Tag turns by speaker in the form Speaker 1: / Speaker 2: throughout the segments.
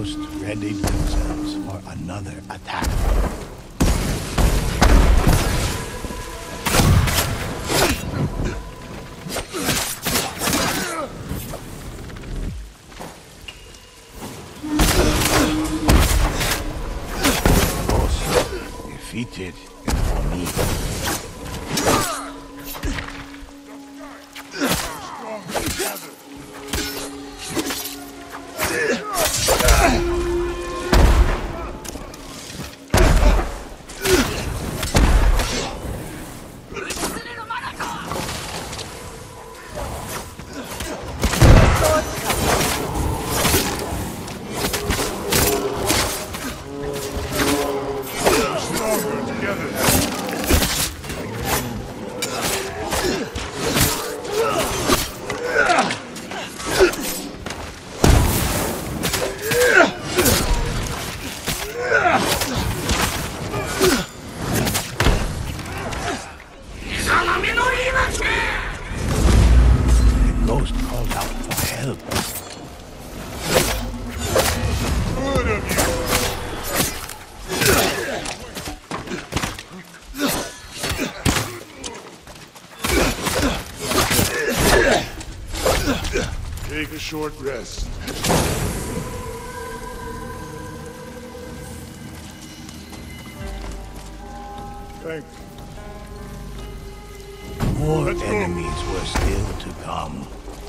Speaker 1: ghosts readied themselves for another attack. Defeated for me.
Speaker 2: Take a short rest. Thanks.
Speaker 1: More enemies were still to come.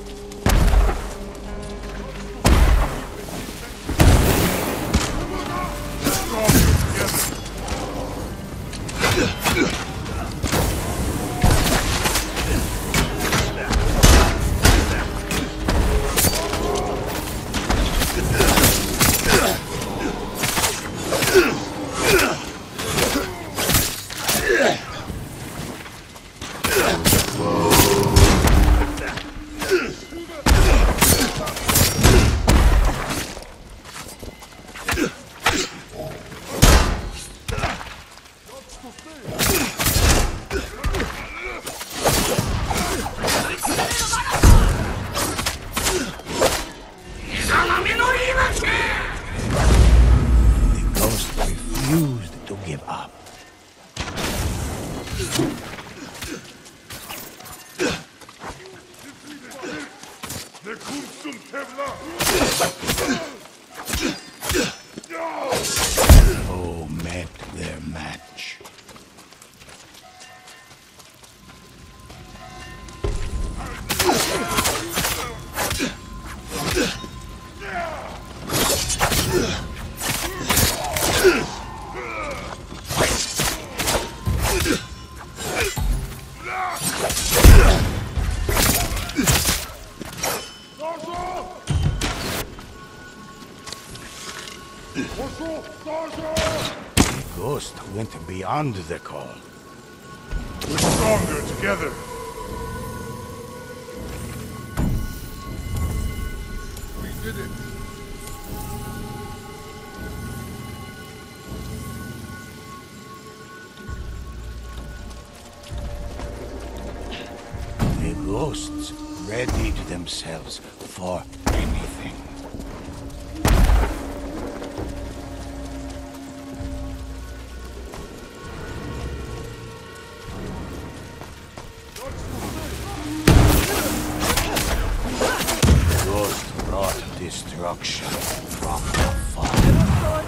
Speaker 1: Refused to give up. Oh, met their match. The ghost went beyond the call.
Speaker 2: We're stronger together. We did it.
Speaker 1: The ghosts readied themselves for anything. Ghost brought destruction from afar.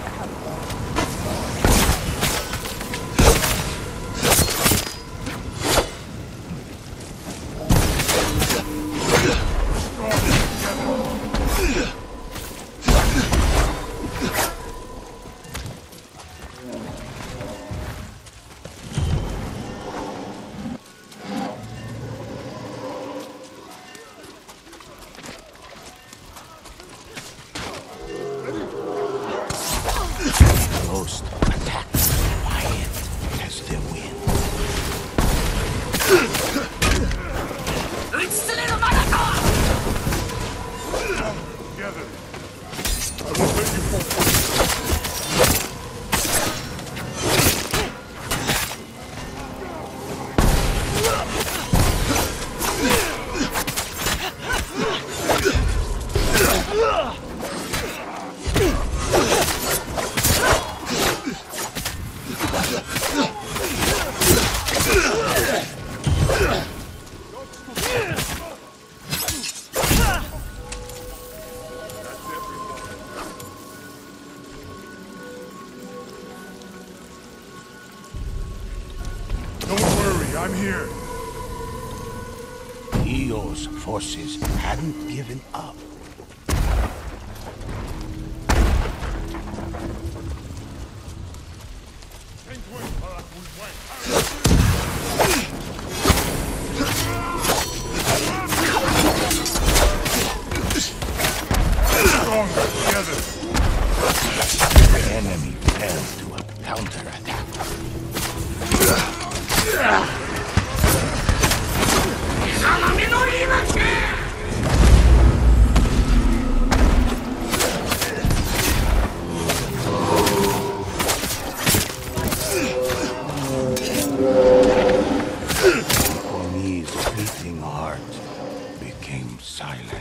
Speaker 2: Don't worry, I'm here.
Speaker 1: Eo's forces hadn't given up.
Speaker 2: Stronger together.
Speaker 1: The enemy fell to a counterattack. His beating heart became silent.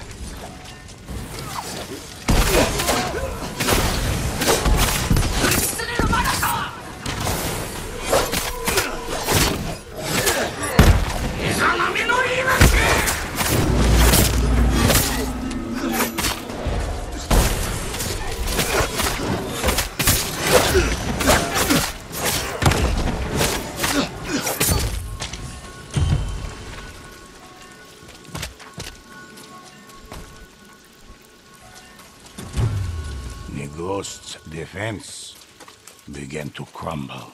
Speaker 1: Ghost's defense began to crumble.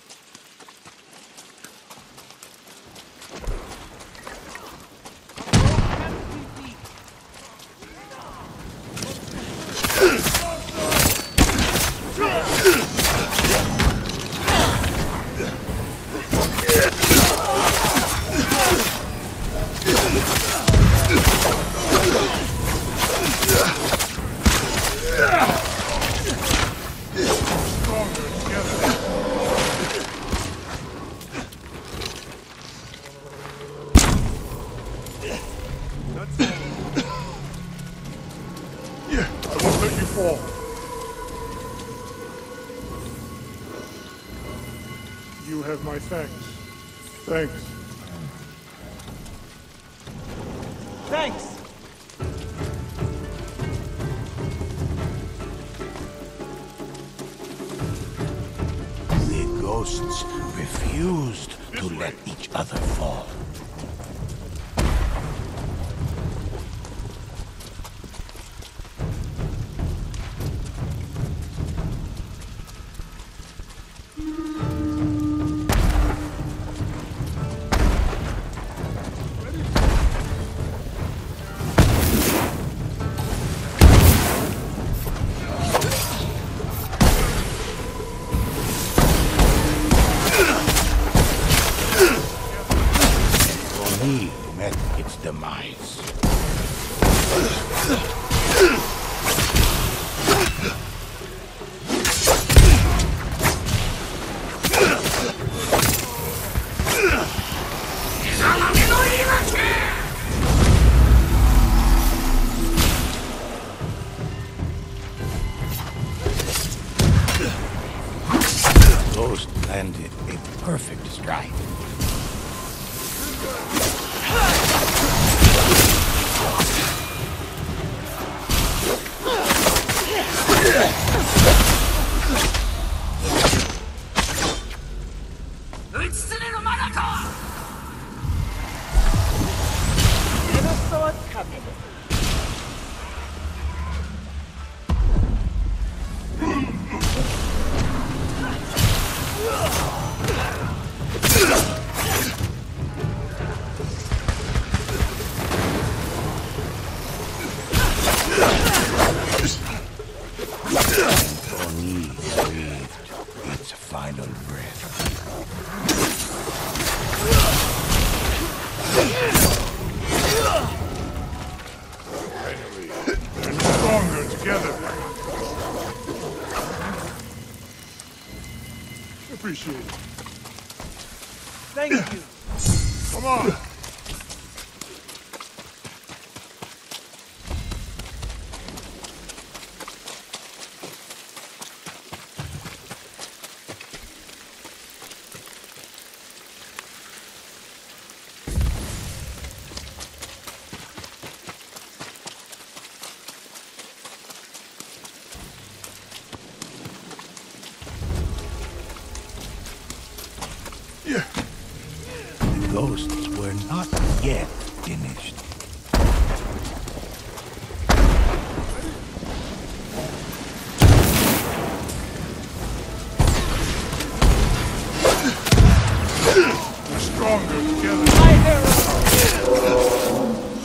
Speaker 2: You have my thanks. Thanks.
Speaker 3: Thanks!
Speaker 1: The ghosts refused to let each other fall. He met its demise. Ghost landed a perfect strike.
Speaker 3: Little sword coming.
Speaker 1: Oni breathed its final breath.
Speaker 2: Finally. And stronger together. Appreciate it.
Speaker 3: Thank you.
Speaker 2: Come on.
Speaker 1: ghosts were not yet finished.
Speaker 2: We're stronger together.
Speaker 3: My arrow!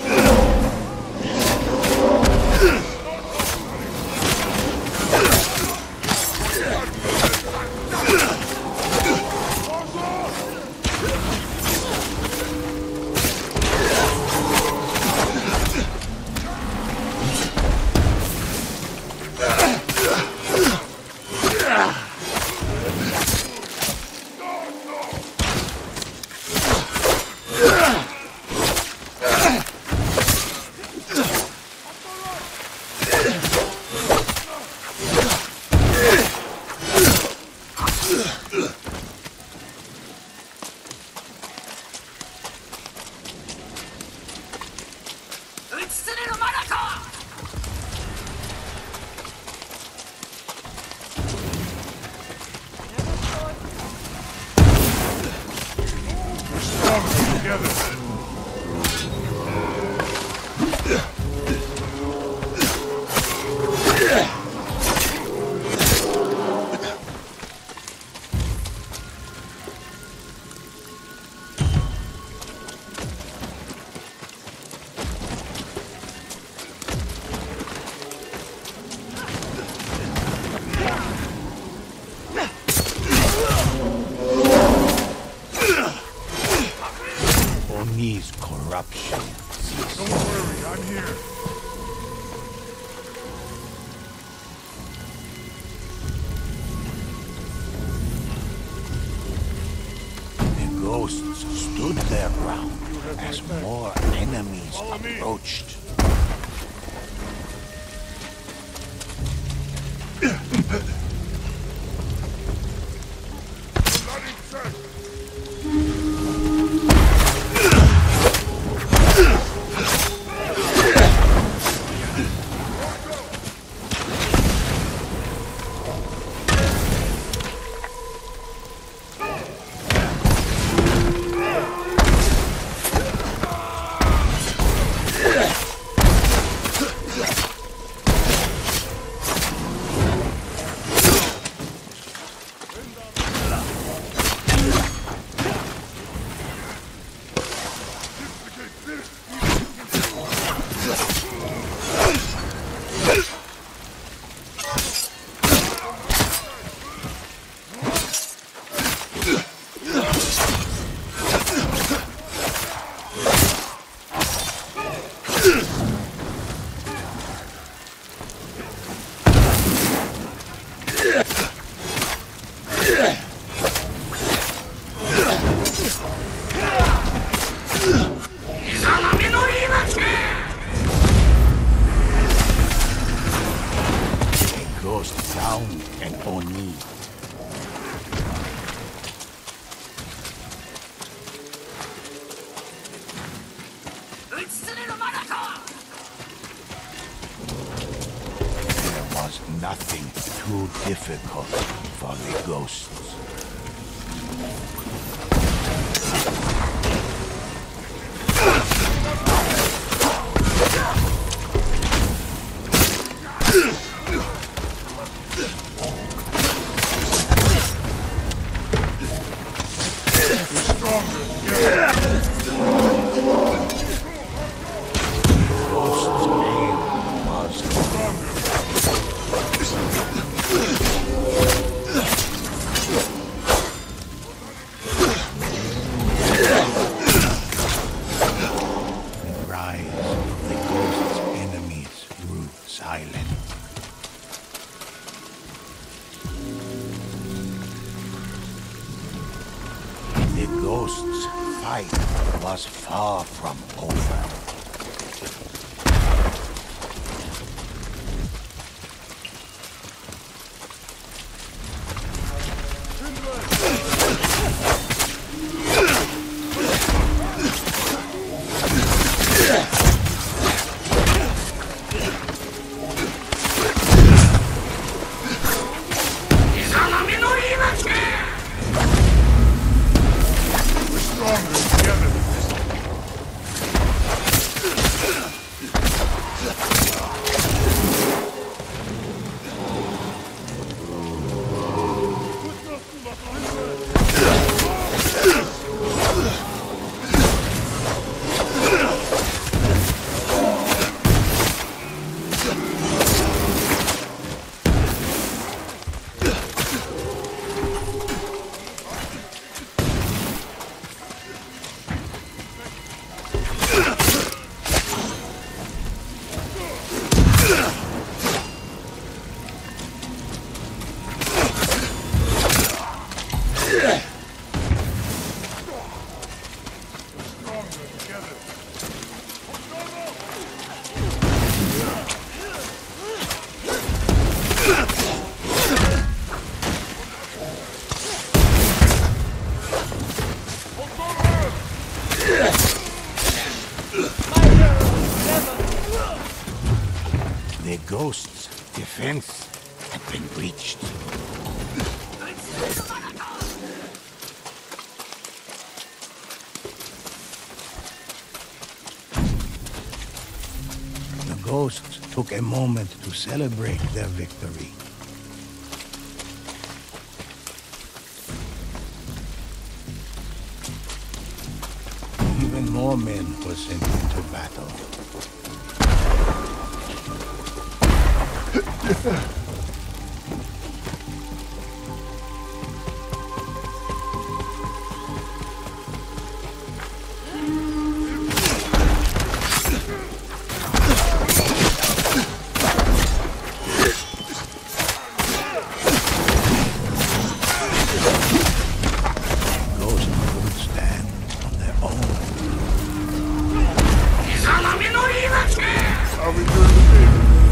Speaker 2: We're stronger together.
Speaker 1: Oni's corruption.
Speaker 2: Don't worry, I'm here.
Speaker 1: The ghosts stood their ground as more enemies
Speaker 2: Follow me.
Speaker 1: approached.
Speaker 2: Not in sight.
Speaker 1: A ghost down and Oni. There was nothing too difficult for the ghosts.
Speaker 2: Stronger together.
Speaker 1: Ghost's aim was
Speaker 2: Stronger.
Speaker 1: the rise of the ghost's enemies grew silent. The ghost's fight was far from over.
Speaker 2: We're stronger together.
Speaker 1: The ghost's defense had been breached. The ghosts took a moment to celebrate their victory. Even more men were sent into battle. Ghosts couldn't stand on their own.
Speaker 2: I'll return the favor.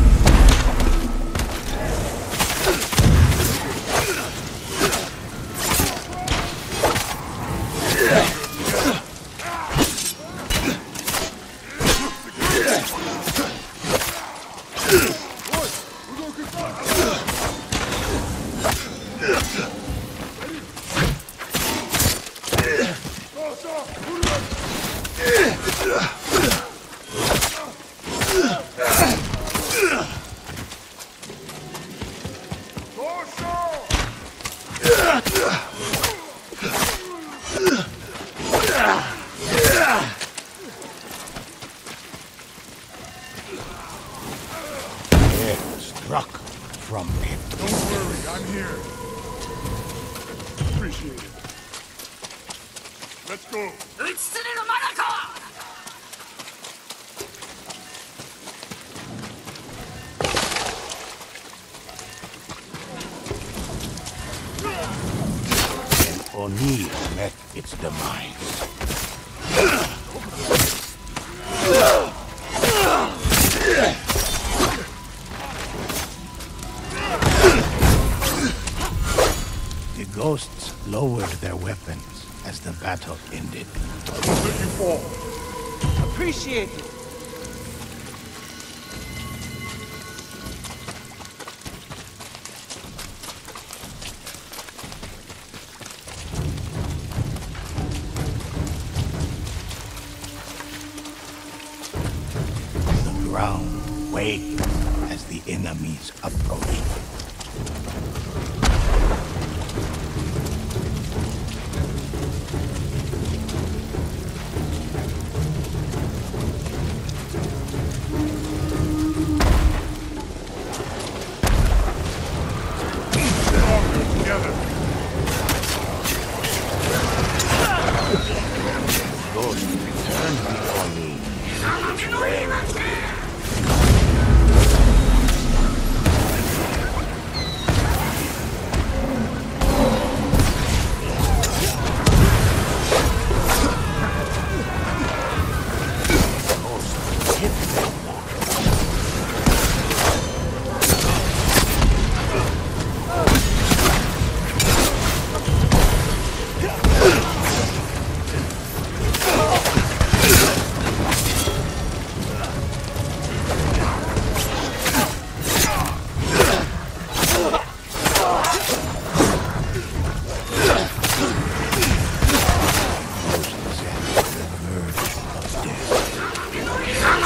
Speaker 1: Struck from it.
Speaker 2: Don't worry, I'm here. Appreciate it. Let's go.
Speaker 1: O'Neill met its demise. The ghosts lowered their weapons as the battle ended.
Speaker 2: Don't let you fall.
Speaker 4: Appreciate it.
Speaker 1: The ground quaked as the enemies approached.
Speaker 2: Stronger together.
Speaker 1: Ghosts returned before me. Ghosts hit them more. Ghosts at the verge of death.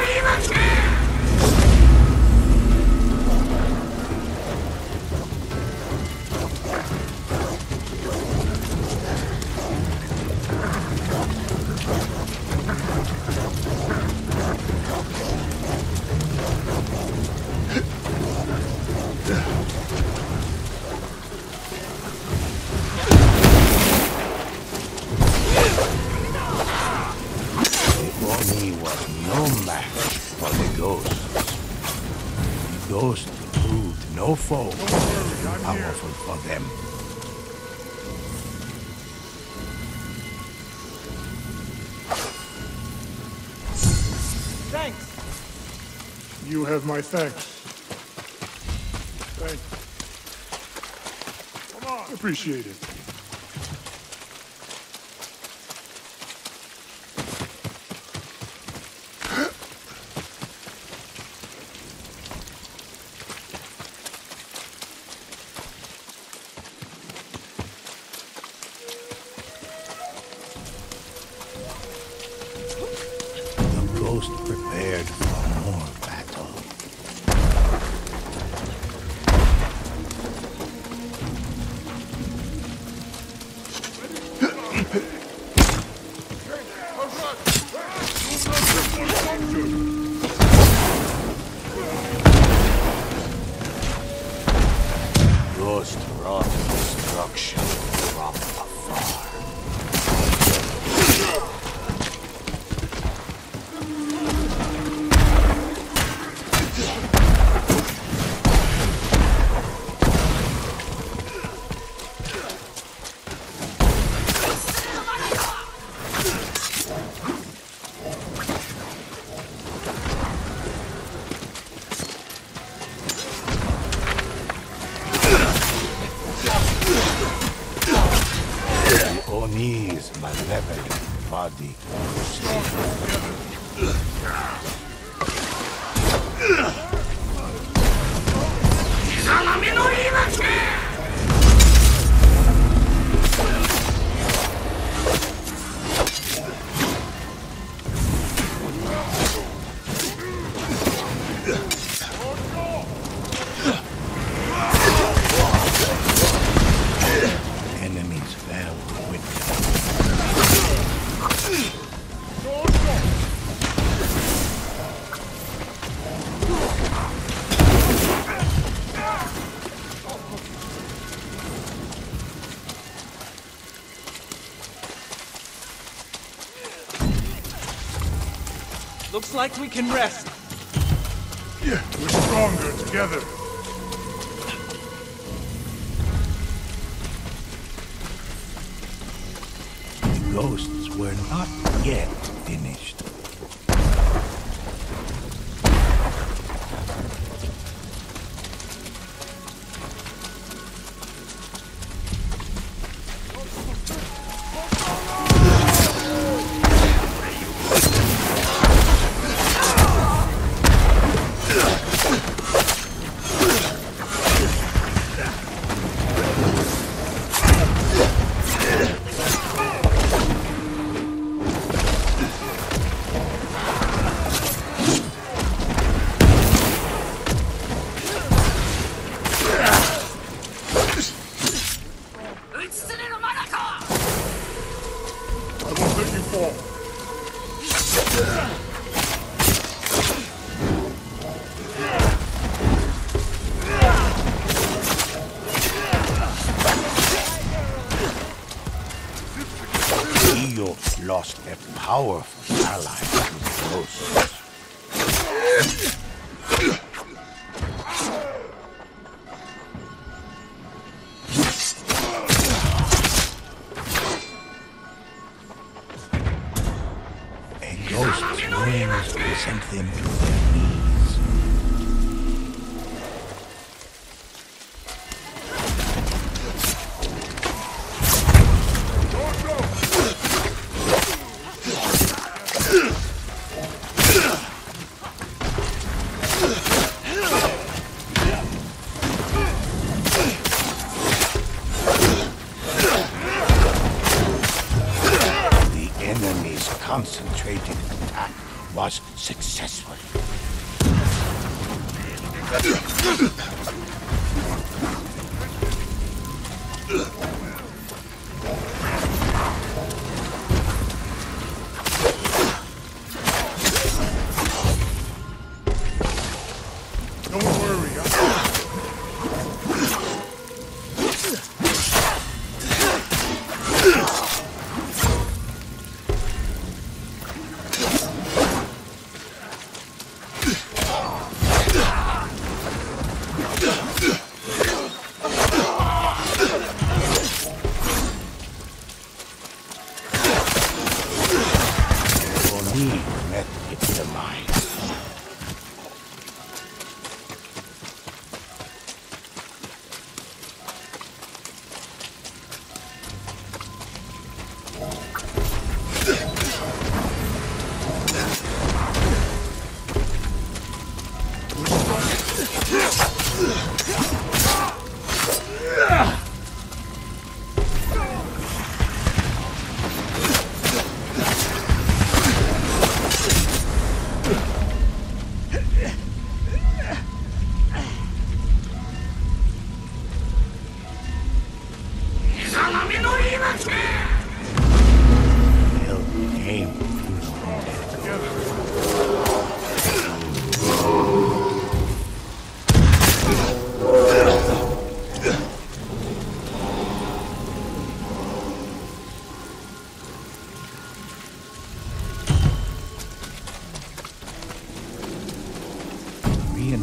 Speaker 1: Oni was no match for the ghosts. The ghost proved no foe powerful for them.
Speaker 4: Thanks.
Speaker 2: You have my thanks. Thank you. Come on. Appreciate it.
Speaker 1: Ghost prepared for more battle. Ghost wrought destruction from afar. Oni's malevolent body. Enemies fell with
Speaker 4: Looks like we can rest.
Speaker 2: Yeah, we're stronger together.
Speaker 1: the ghosts were not yet finished.
Speaker 2: I won't let you fall.
Speaker 1: Io lost a powerful ally to the ghosts. A ghost's wings will send them to their knees. The enemy's concentrated attack was successful.
Speaker 2: Don't worry.
Speaker 1: Oni met its demise.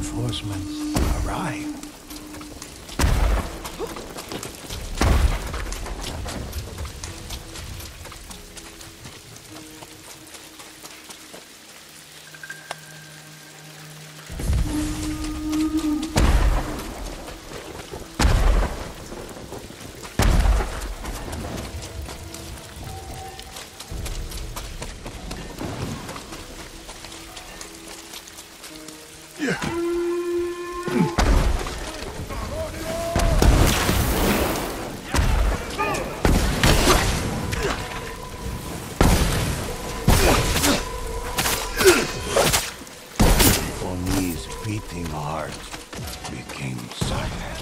Speaker 1: Reinforcements arrive. Oni's beating heart became silent.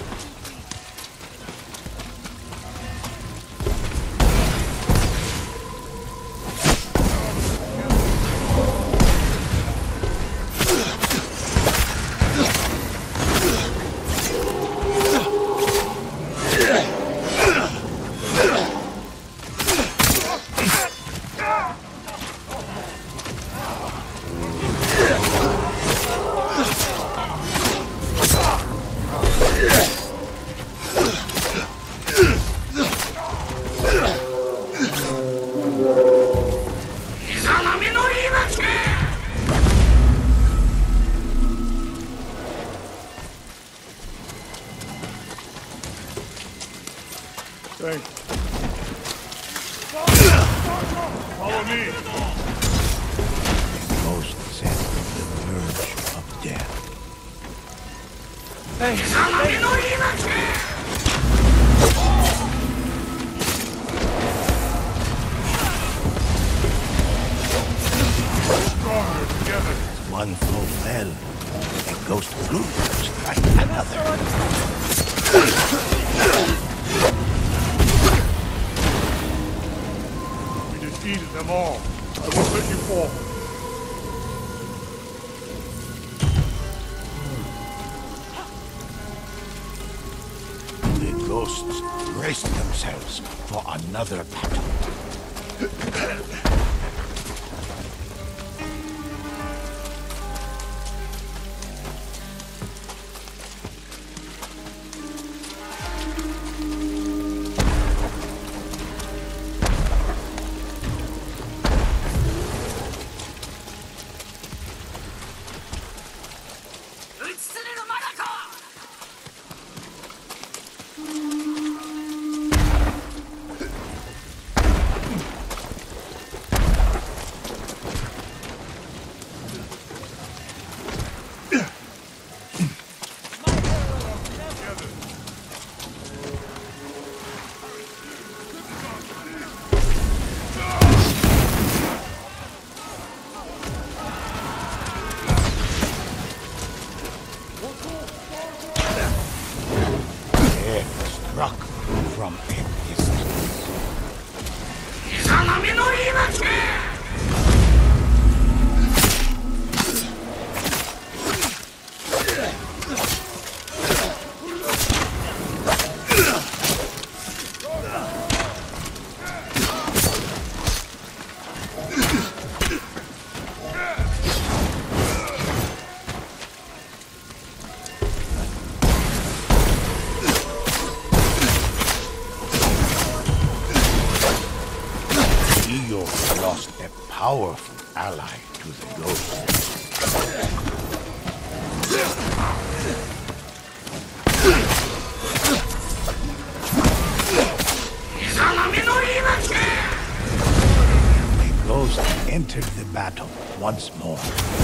Speaker 2: Thank you. Follow me.
Speaker 1: Ghost set the verge of death.
Speaker 2: Stronger together.
Speaker 1: One foe fell. A ghost grew to strike another.
Speaker 2: We defeated them all. I won't let you fall.
Speaker 1: The ghosts braced themselves for another battle. Struck from a distance. Io lost a powerful ally to the ghost. The ghost entered the battle once more.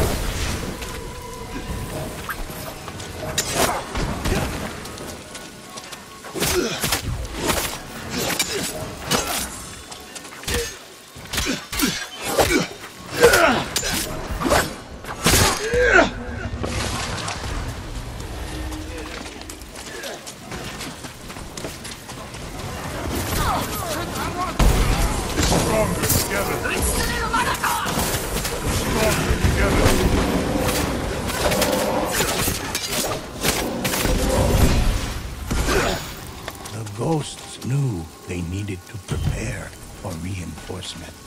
Speaker 2: Stronger together. Stronger together.
Speaker 1: The ghosts knew they needed to prepare for reinforcements.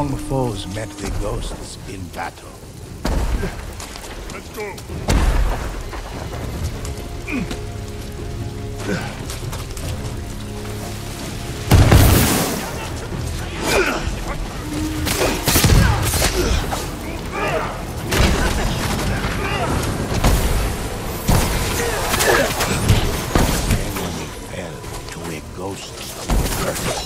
Speaker 1: Strong foes met the ghosts in battle.
Speaker 2: Let's go.
Speaker 1: Enemy fell to a ghost's perfect.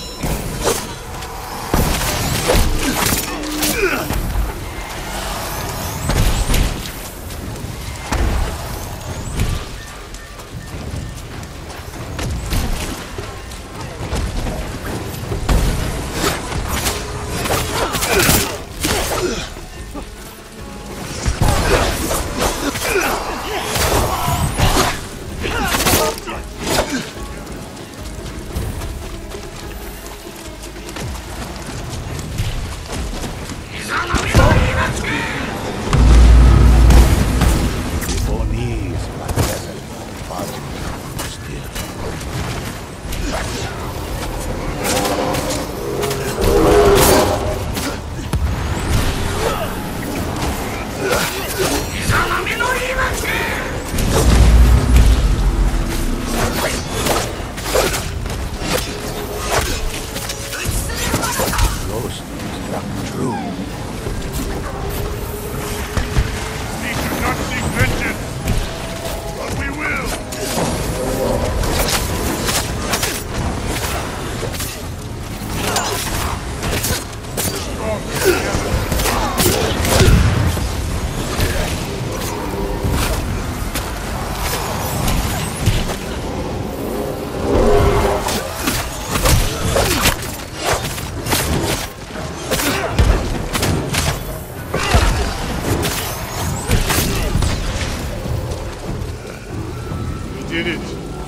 Speaker 2: Did it.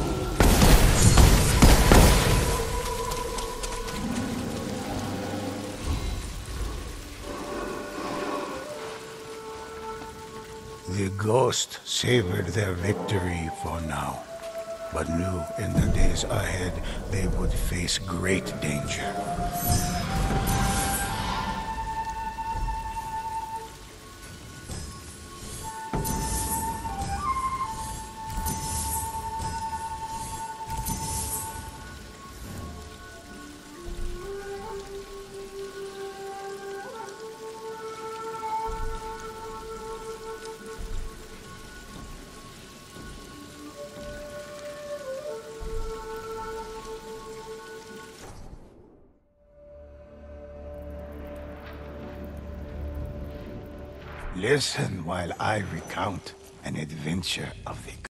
Speaker 1: The ghost savored their victory for now, but knew in the days ahead they would face great danger. Listen while I recount an adventure of the